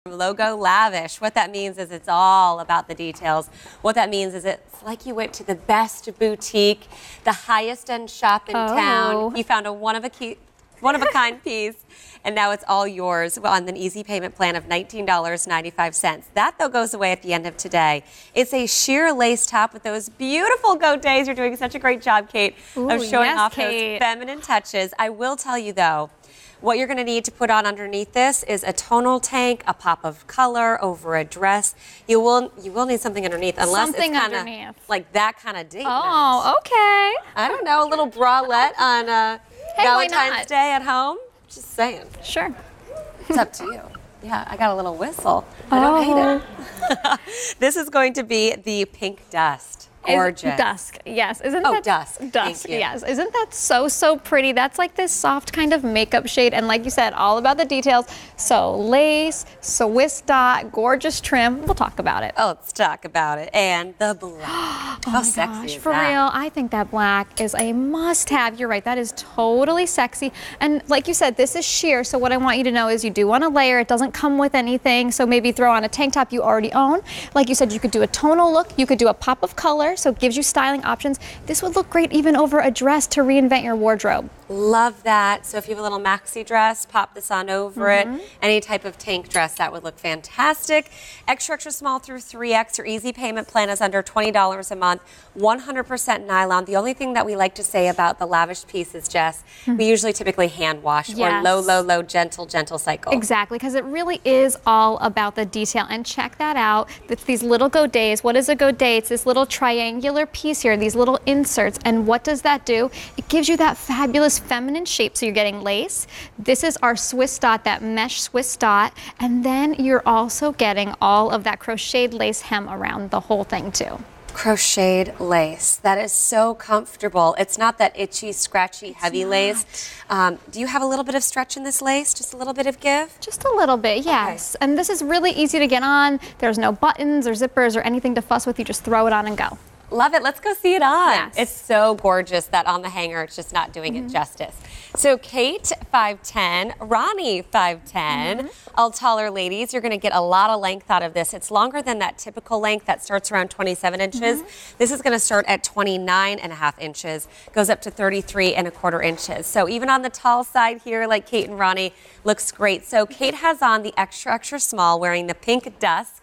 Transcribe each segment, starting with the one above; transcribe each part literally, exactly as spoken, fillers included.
Logo Lavish. What that means is it's all about the details. What that means is it's like you went to the best boutique, the highest end shop in oh. town. You found a one of a key, one of a kind piece, and now it's all yours on an easy payment plan of nineteen dollars and ninety-five cents. That though goes away at the end of today. It's a sheer lace top with those beautiful Godets. You're doing such a great job, Kate, Ooh, of showing yes, off Kate. those feminine touches. I will tell you though, what you're going to need to put on underneath this is a tonal tank, a pop of color over a dress. You will you will need something underneath, unless something it's kind of like that kind of date Oh, night. okay. I don't know, a little bralette on uh, hey, Valentine's Day at home. Just saying. Sure. It's up to you. Yeah, I got a little whistle. I don't oh. hate it. This is going to be the pink dust. Gorgeous. Is dusk, yes. Isn't oh, that dusk. Dusk, yes. Isn't that so, so pretty? That's like this soft kind of makeup shade. And like you said, all about the details. So lace, Swiss dot, gorgeous trim. We'll talk about it. Oh, let's talk about it. And the black. oh How my sexy gosh, is for that? real, I think that black is a must-have. You're right. That is totally sexy. And like you said, this is sheer. So what I want you to know is you do want to layer. It doesn't come with anything. So maybe throw on a tank top you already own. Like you said, you could do a tonal look. You could do a pop of color. So it gives you style options. This would look great even over a dress to reinvent your wardrobe. Love that. So if you have a little maxi dress, pop this on over mm-hmm. it. Any type of tank dress, that would look fantastic. Extra, extra small through three X. Your easy payment plan is under twenty dollars a month. one hundred percent nylon. The only thing that we like to say about the Lavish pieces, Jess, mm-hmm. we usually typically hand wash yes. or low, low, low, gentle, gentle cycle. Exactly, because it really is all about the detail. And check that out. It's these little Godets. What is a Godet? It's this little triangular piece here, these little inserts. And what does that do? It gives you that fabulous feminine shape. So you're getting lace. This is our Swiss dot, that mesh Swiss dot. And then you're also getting all of that crocheted lace hem around the whole thing too. Crocheted lace. That is so comfortable. It's not that itchy, scratchy, it's heavy not. lace. Um, do you have a little bit of stretch in this lace? Just a little bit of give? Just a little bit, yes. Okay. And this is really easy to get on. There's no buttons or zippers or anything to fuss with. You just throw it on and go. Love it. Let's go see it on. Yes. It's so gorgeous that on the hanger, it's just not doing mm-hmm. it justice. So Kate, five ten, Ronnie, five ten. Mm-hmm. All taller ladies, you're going to get a lot of length out of this. It's longer than that typical length that starts around twenty-seven inches. Mm-hmm. This is going to start at twenty-nine and a half inches, goes up to thirty-three and a quarter inches. So even on the tall side here, like Kate and Ronnie, looks great. So Kate has on the extra, extra small, wearing the pink dusk.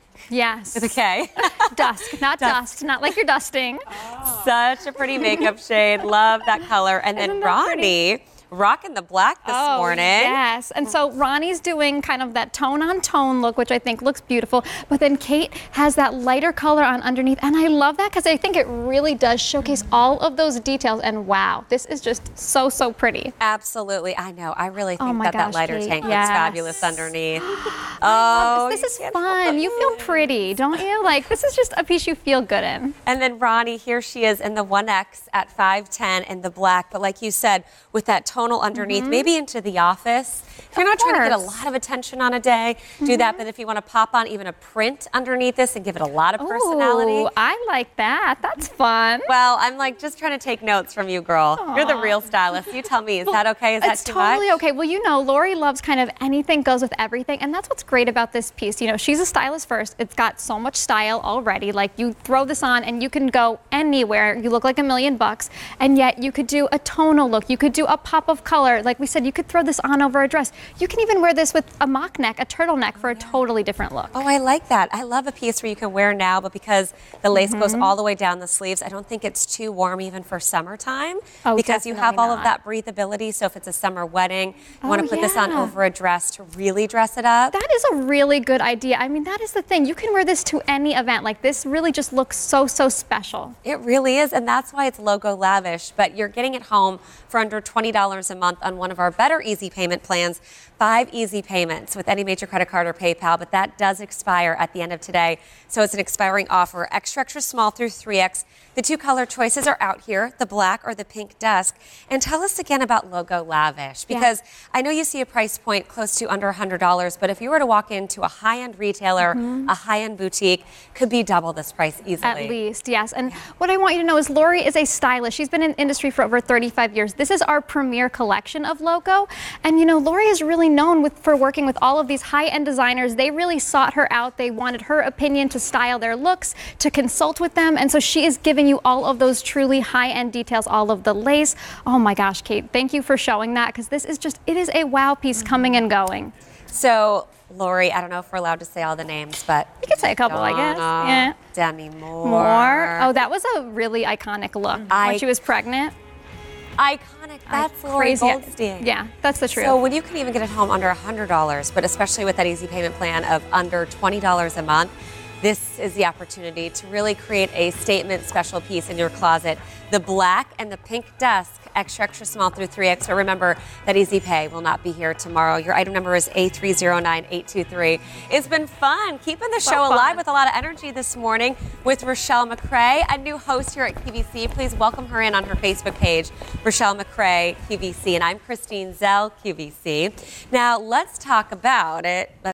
Yes. With a K. Dusk, not dust. dust, not like you're dusting. Oh. Such a pretty makeup shade. Love that color. And then Ronnie, pretty? rocking the black this oh, morning. Yes. And so Ronnie's doing kind of that tone on tone look, which I think looks beautiful. But then Kate has that lighter color on underneath. And I love that because I think it really does showcase all of those details. And wow, this is just so, so pretty. Absolutely. I know. I really think oh my that gosh, that lighter Kate. tank yes. looks fabulous underneath. oh, this, this is fun. You feel pretty, don't you? Like, this is just a piece you feel good in. And then Ronnie, here she is in the one X at five ten in the black. But like you said, with that tonal underneath, mm-hmm. maybe into the office. If you're of not course. trying to get a lot of attention on a day, mm-hmm. do that. But if you want to pop on even a print underneath this and give it a lot of personality. Ooh, I like that. That's fun. Well, I'm like just trying to take notes from you, girl. Aww. You're the real stylist. You tell me, is that okay? Is that it's too totally much? okay. Well, you know, Lori loves kind of anything goes with everything. And that's what's great about this piece. You know, she's a stylist first. It's got so much style already. Like, you throw this on and you can go anywhere. You look like a million bucks. And yet you could do a tonal look. You could do a pop of color. Like we said, you could throw this on over a dress. You can even wear this with a mock neck, a turtleneck for a totally different look. Oh, I like that. I love a piece where you can wear now, but because the lace mm-hmm. goes all the way down the sleeves, I don't think it's too warm even for summertime oh, because you have all not. of that breathability. So if it's a summer wedding, you oh, want to put yeah. this on over a dress to really dress it up. That is a really good idea. I mean, that is the thing. You can wear this to any event. Like, this really just looks so, so special. It really is, and that's why it's Logo Lavish. But you're getting it home for under twenty dollars a month on one of our better easy payment plans. Five easy payments with any major credit card or PayPal, but that does expire at the end of today. So it's an expiring offer. Extra, extra small through three X. The two color choices are out here, the black or the pink dusk. And tell us again about Logo Lavish, because yeah. I know you see a price point close to under one hundred dollars, but if you were to walk into a high-end retailer, mm-hmm. a high-end boutique, could be double this price easily. At least, yes. And yeah. what I want you to know is Lori is a stylist. She's been in industry for over thirty-five years. This is our premier premier collection of logo. And you know, Lori is really known with, for working with all of these high-end designers. They really sought her out. They wanted her opinion to style their looks, to consult with them. And so she is giving you all of those truly high-end details, all of the lace. Oh my gosh, Kate, thank you for showing that, because this is just, it is a wow piece mm-hmm. coming and going. So, Lori, I don't know if we're allowed to say all the names, but you can say a couple, Donna, I guess. Yeah. Demi Moore. Moore. Oh, that was a really iconic look I, when she was pregnant. Iconic. That's I, Lori Goldstein. Yeah, that's the truth. So when you can even get it home under one hundred dollars, but especially with that easy payment plan of under twenty dollars a month, this is the opportunity to really create a statement special piece in your closet. The black and the pink desk, extra, extra small through three X. So remember that Easy Pay will not be here tomorrow. Your item number is A three zero nine eight two three. It's been fun keeping the show so alive with a lot of energy this morning with Rochelle McCray, a new host here at Q V C. Please welcome her in on her Facebook page, Rochelle McCray, Q V C. And I'm Christine Zell, Q V C. Now let's talk about it.